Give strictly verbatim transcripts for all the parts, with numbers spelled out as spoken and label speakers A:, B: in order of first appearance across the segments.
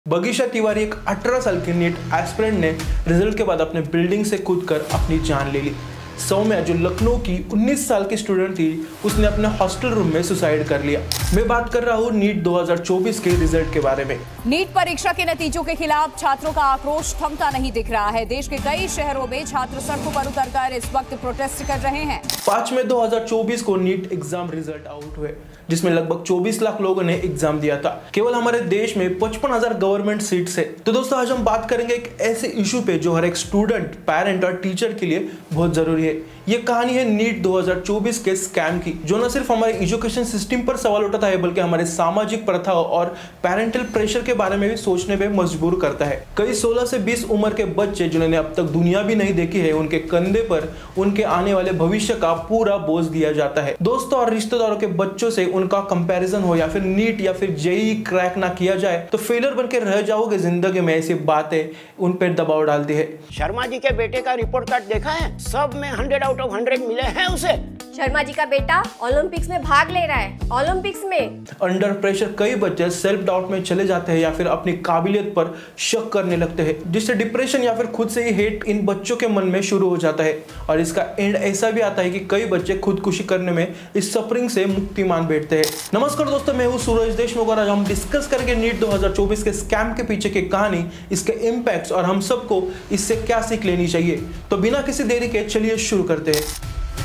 A: बगीशा तिवारी एक अठारह साल की नीट एस्पिरेंट ने रिजल्ट के बाद अपने बिल्डिंग से कूदकर अपनी जान ले ली। सौम्या जो लखनऊ की उन्नीस साल की स्टूडेंट थी, उसने अपने हॉस्टल रूम में सुसाइड कर लिया। मैं बात कर रहा हूँ नीट दो हज़ार चौबीस के रिजल्ट के बारे में।
B: नीट परीक्षा के नतीजों के खिलाफ छात्रों का आक्रोश थमता नहीं दिख रहा है। देश के कई शहरों में छात्र सड़कों पर उतरकर इस वक्त प्रोटेस्ट कर रहे हैं।
A: पाँच मई दो हज़ार चौबीस को नीट एग्जाम रिजल्ट आउट हुए, जिसमें लगभग चौबीस लाख लोगों ने एग्जाम दिया था। केवल हमारे देश में पचपन हजार गवर्नमेंट सीट्स है। तो दोस्तों, आज हम बात करेंगे एक ऐसे इशू पे जो हर एक स्टूडेंट, पेरेंट और टीचर के लिए बहुत जरूरी है। ये कहानी है नीट दो हज़ार चौबीस के स्कैम की, जो न सिर्फ हमारे एजुकेशन सिस्टम पर सवाल उठाता है, बल्कि हमारे सामाजिक प्रथाओं और पेरेंटल प्रेशर के बारे में भी सोचने पे मजबूर करता है। कई सोलह से बीस उम्र के बच्चे जिन्होंने अब तक दुनिया भी नहीं देखी है, उनके कंधे पर उनके आने वाले भविष्य का पूरा बोझ दिया जाता है। दोस्तों और रिश्तेदारों के बच्चों से उनका कंपैरिजन हो, या फिर नीट या फिर जेईई क्रैक ना किया जाए तो फेलियर बन के रह जाओगे जिंदगी में, ऐसी बातें उन पर दबाव डालती है।
C: शर्मा जी के बेटे का रिपोर्ट कार्ड देखा है? सब में हंड्रेड आउट ऑफ हंड्रेड मिले हैं उसे।
D: शर्मा जी का बेटा ओलंपिक्स में भाग ले रहा है। ओलंपिक्स में
A: अंडर प्रेशर कई बच्चे सेल्फ डाउट में चले जाते हैं या फिर अपनी काबिलियत पर शक करने लगते हैं, जिससे डिप्रेशन या फिर खुद से ही हेट इन बच्चों के मन में शुरू हो जाता है। और इसका एंड ऐसा भी आता है कि कई बच्चे खुदकुशी करने में इस सफरिंग से मुक्ति मान बैठते हैं। नमस्कार दोस्तों, मैं हूं सूरज देशमुख और आज हम डिस्कस करेंगे नीट दो हज़ार चौबीस के स्कैम के पीछे की कहानी, इसके इम्पैक्ट्स और हम सबको इससे क्या सीख लेनी चाहिए। तो बिना किसी देरी के चलिए शुरू करते हैं।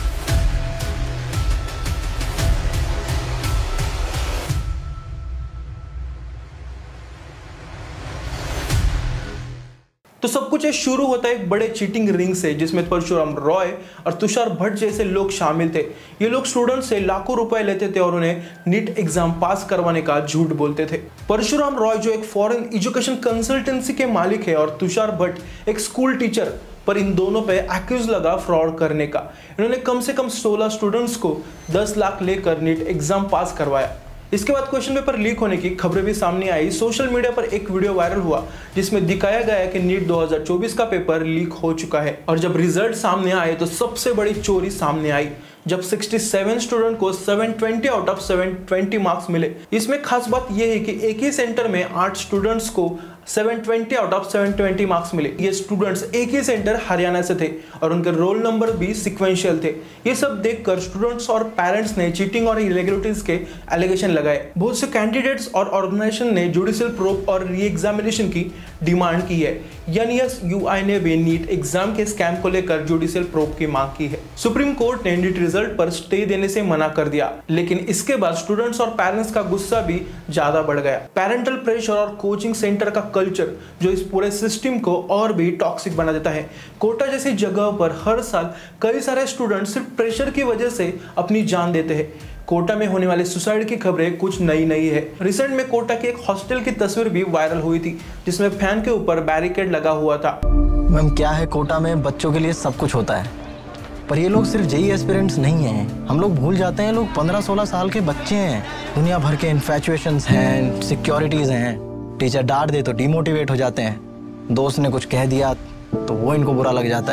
A: तो सब कुछ शुरू होता है एक बड़े चीटिंग रिंग से, जिसमें परशुराम रॉय और तुषार भट्ट जैसे लोग शामिल थे। ये लोग स्टूडेंट्स से लाखों रुपए लेते थे और उन्हें नीट एग्जाम पास करवाने का झूठ बोलते थे। परशुराम रॉय जो एक फॉरेन एजुकेशन कंसल्टेंसी के मालिक है, और तुषार भट्ट एक स्कूल टीचर, पर इन दोनों पे एक्यूज लगा फ्रॉड करने का। इन्होंने कम से कम सोलह स्टूडेंट्स को दस लाख लेकर नीट एग्जाम पास करवाया। इसके बाद क्वेश्चन पेपर लीक होने की खबरें भी सामने आई। सोशल मीडिया पर एक वीडियो वायरल हुआ जिसमें दिखाया गया कि नीट दो हज़ार चौबीस का पेपर लीक हो चुका है। और जब रिजल्ट सामने आए तो सबसे बड़ी चोरी सामने आई, जब सड़सठ स्टूडेंट को सात सौ बीस आउट ऑफ सात सौ बीस मार्क्स मिले। इसमें खास बात यह है कि एक ही सेंटर में आठ स्टूडेंट्स को सात सौ बीस आउट ऑफ सात सौ बीस मार्क्स मिले। ये स्टूडेंट्स एक ही सेंटर हरियाणा से थे और उनके रोल नंबर भी सीक्वेंशियल थे। ये सब देखकर स्टूडेंट्स और पेरेंट्स ने चीटिंग और इरेगुलरिटीज के एलिगेशन लगाए। बहुत से कैंडिडेट्स और ऑर्गेनाइजेशन ने जुडिशियल प्रोब और री एग्जामिनेशन की डिमांड की है। एनएसयूआई ने भी नीट एग्जाम के स्कैम को लेकर जुडिशियल प्रोब की मांग की है। सुप्रीम कोर्ट ने नीट रिजल्ट पर स्टे देने से मना कर दिया, लेकिन इसके बाद स्टूडेंट्स और पेरेंट्स का गुस्सा भी ज्यादा बढ़ गया। पेरेंटल प्रेशर और कोचिंग सेंटर का कल्चर जो इस पूरे सिस्टम को और भी टॉक्सिक बना देता है। कोटा जैसी जगह पर हर साल कई सारे स्टूडेंट सिर्फ प्रेशर की वजह से अपनी जान देते हैं। कोटा में होने वाले सुसाइड की खबरें कुछ नई नहीं है। रिसेंट में कोटा के एक हॉस्टल की तस्वीर भी वायरल हुई थी, जिसमें फैन के ऊपर बैरिकेड लगा हुआ था।
E: मैम, क्या है, कोटा में बच्चों के लिए सब कुछ होता है, पर ये लोग सिर्फ जेईई एस्पिरेंट्स नहीं हैं। हम लोग भूल जाते हैं, लोग पंद्रह सोलह साल के बच्चे हैं। दुनिया भर के इन्फैचुएशंस हैं, सिक्योरिटीज हैं। टीचर डांट दे तो डिमोटिवेट हो जाते हैं। दोस्त ने कुछ कह दिया तो वो इनको बुरा लग जाता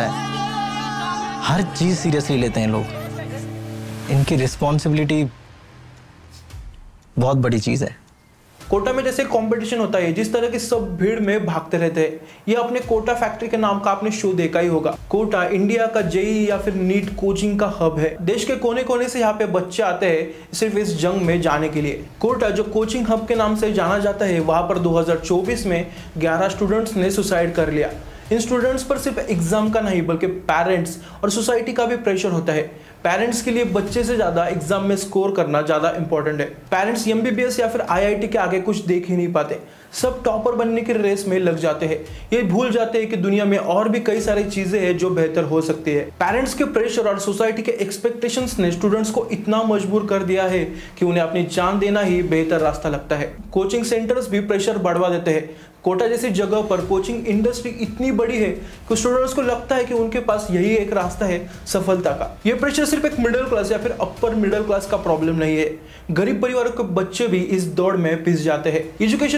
E: है। हर चीज सीरियसली लेते हैं लोग। इनकी रिस्पॉन्सिबिलिटी बहुत बड़ी चीज है।
A: कोटा में जैसे कंपटीशन होता है, जिस तरह की सब भीड़ में भागते रहते हैं। ये अपने कोटा फैक्ट्री के नाम का आपने शो देखा ही होगा। कोटा इंडिया का जेईई या फिर नीट कोचिंग का हब है। देश के कोने कोने से यहाँ पे बच्चे आते हैं सिर्फ इस जंग में जाने के लिए। कोटा जो कोचिंग हब के नाम से जाना जाता है, वहां पर दो हज़ार चौबीस में ग्यारह स्टूडेंट्स ने सुसाइड कर लिया। इन स्टूडेंट्स पर सिर्फ एग्जाम का नहीं, बल्कि पेरेंट्स और सोसाइटी का भी प्रेशर होता है। पेरेंट्स के लिए बच्चे से ज्यादा एग्जाम में स्कोर करना ज्यादा इंपॉर्टेंट है। पेरेंट्स एमबीबीएस या फिर आईआईटी के आगे कुछ देख ही नहीं पाते, सब टॉपर बनने की रेस में लग जाते हैं। ये भूल जाते हैं कि दुनिया में और भी कई सारी चीजें हैं जो बेहतर हो सकती है। पेरेंट्स के प्रेशर और सोसाइटी के एक्सपेक्टेशंस ने स्टूडेंट्स को इतना मजबूर कर दिया है कि उन्हें अपनी जान देना ही बेहतर रास्ता लगता है। कोचिंग सेंटर्स भी प्रेशर बढ़वा देते हैं। कोटा जैसी जगह पर कोचिंग इंडस्ट्री इतनी बड़ी है कि स्टूडेंट्स को लगता है कि उनके पास यही एक रास्ता है सफलता का। ये प्रेशर सिर्फ एक मिडिल क्लास या फिर अपर मिडिल क्लास का प्रॉब्लम नहीं है। गरीब परिवारों के बच्चे भी इस दौड़ में पिस जाते हैं। एजुकेशन पर इतना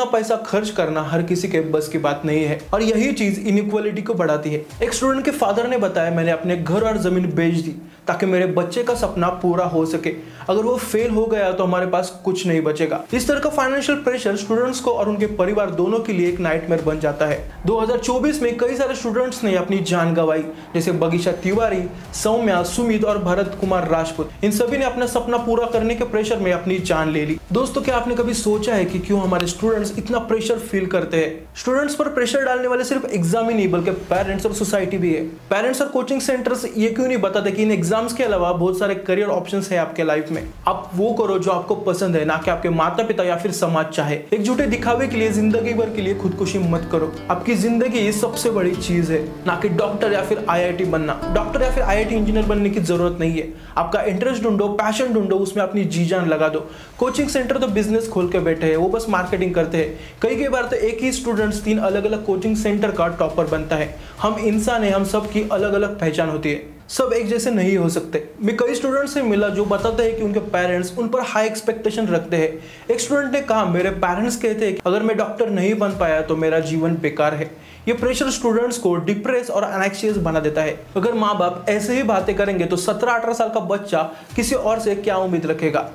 A: पैसा खर्च करना हर किसी के बस की बात नहीं है और यही चीज इनइक्वालिटी को बढ़ाती है। एक स्टूडेंट के फादर ने बताया, मैंने अपने घर और जमीन बेच दी ताकि मेरे बच्चे का सपना पूरा हो सके। अगर वो फेल हो गया तो हमारे पास कुछ नहीं बचेगा। इस तरह का फाइनेंशियल प्रेशर स्टूडेंट्स को और उनके परिवार दोनों के लिए एक नाइटमेयर बन जाता है। दो हज़ार चौबीस में कई सारे स्टूडेंट्स ने अपनी जान गंवाई, जैसे बगीचा तिवारी, सौम्या, सुमित और भरत कुमार राजपूत। इन सभी ने अपना सपना पूरा करने के प्रेशर में अपनी जान ले ली। दोस्तों, क्या आपने कभी सोचा है कि क्यों हमारे स्टूडेंट्स इतना प्रेशर फील करते हैं? स्टूडेंट्स पर प्रेशर डालने वाले सिर्फ एग्जाम ही नहीं बल्कि पेरेंट्स और सोसाइटी भी है। पेरेंट्स और कोचिंग सेंटर्स ये क्यों नहीं बताते कि इन एग्जाम्स के अलावा बहुत सारे करियर ऑप्शंस है आपके लाइफ में। आप वो करो जो आपको पसंद है, ना कि आपके माता पिता या फिर समाज चाहे। एक झूठे दिखावे के लिए जिंदगी भर के लिए खुदकुशी मत करो। आपकी जिंदगी ये सबसे बड़ी चीज है, ना कि डॉक्टर या फिर आई आई टी बनना। डॉक्टर या फिर आई आई टी इंजीनियर बनने की जरूरत नहीं है। आपका इंटरेस्ट ढूंढो, पैशन ढूंढो, उसमें अपनी जी जान लगा दो। कोचिंग सेंटर तो बिजनेस खोल के बैठे हैं, वो बस मार्केटिंग करते हैं। कई कई बार तो एक ही स्टूडेंट्स तीन अलग अलग कोचिंग सेंटर का टॉपर बनता है। हम इंसान हैं, हम सब की अलग अलग पहचान होती है, सब एक जैसे नहीं हो सकते। मैं कई स्टूडेंट से मिला जो बताते हैं कि उनके पेरेंट्स उन पर हाई एक्सपेक्टेशन रखते हैं। एक स्टूडेंट ने कहा, मेरे पेरेंट्स कहते हैं कि अगर मैं डॉक्टर नहीं बन पाया तो मेरा जीवन बेकार है। ये प्रेशर स्टूडेंट्स को डिप्रेस और एंग्जाइटी बना देता है। अगर माँ बाप ऐसे ही बातें करेंगे तो सत्रह अठारह साल का बच्चा किसी और से क्या उम्मीद रखेगा?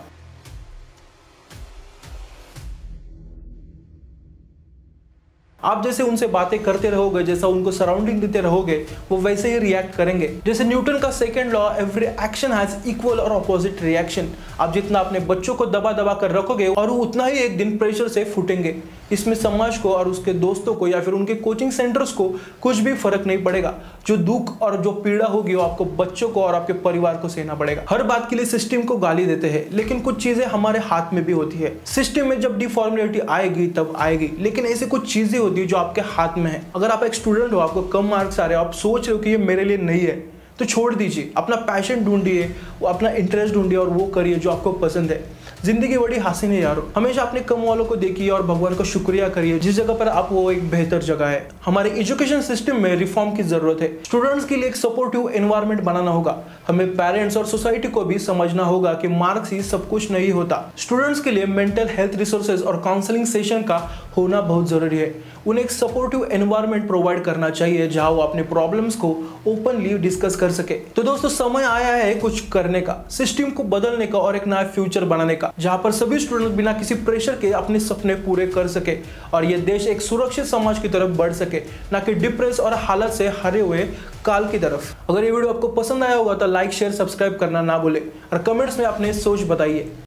A: आप जैसे उनसे बातें करते रहोगे, जैसा उनको सराउंडिंग देते रहोगे, वो वैसे ही रिएक्ट करेंगे। जैसे न्यूटन का second law, every action has equal और ऑपोजिट रिएक्शन। आप जितना अपने बच्चों को दबा दबा कर रखोगे और वो उतना ही एक दिन प्रेशर से फूटेंगे। इसमें समाज को और उसके दोस्तों को या फिर उनके कोचिंग सेंटर्स को कुछ भी फर्क नहीं पड़ेगा। जो दुख और जो पीड़ा होगी वो आपको बच्चों को और आपके परिवार को सहना पड़ेगा। हर बात के लिए सिस्टम को गाली देते हैं, लेकिन कुछ चीजें हमारे हाथ में भी होती है। सिस्टम में जब डिफॉर्मेलिटी आएगी तब आएगी, लेकिन ऐसी कुछ चीजें होती है जो आपके हाथ में है। अगर आप एक स्टूडेंट हो, आपको कम मार्क्स आ रहे हो, आप सोच रहे हो कि ये मेरे लिए नहीं है, तो छोड़ दीजिए। अपना पैशन ढूंढिए, वो अपना इंटरेस्ट ढूंढिए और वो करिए जो आपको पसंद है। जिंदगी बड़ी हसीन है यारो। हमेशा अपने कम वालों को देखिए और भगवान का शुक्रिया करिए जिस जगह पर आप वो एक बेहतर जगह है। हमारे एजुकेशन सिस्टम में रिफॉर्म की जरूरत है। स्टूडेंट्स के लिए एक सपोर्टिव एनवायरनमेंट बनाना होगा। हमें पेरेंट्स और सोसाइटी को भी समझना होगा कि मार्क्स ही सब कुछ नहीं होता। स्टूडेंट्स के लिए मेंटल हेल्थ रिसोर्सेज और काउंसलिंग सेशन का होना बहुत जरूरी है। उन्हें एक सपोर्टिव एनवायरनमेंट प्रोवाइड करना चाहिए जहां वो अपने प्रॉब्लम्स को ओपनली डिस्कस कर सके। तो दोस्तों, समय आया है कुछ करने का, सिस्टम को बदलने का और एक नया फ्यूचर बनाने का, जहां पर सभी स्टूडेंट बिना किसी प्रेशर के अपने सपने पूरे कर सके और ये देश एक सुरक्षित समाज की तरफ बढ़ सके, ना कि डिप्रेस और हालत से हरे हुए काल की तरफ। अगर ये वीडियो आपको पसंद आया होगा तो लाइक, शेयर, सब्सक्राइब करना ना भूले और कमेंट्स में अपने सोच बताइए।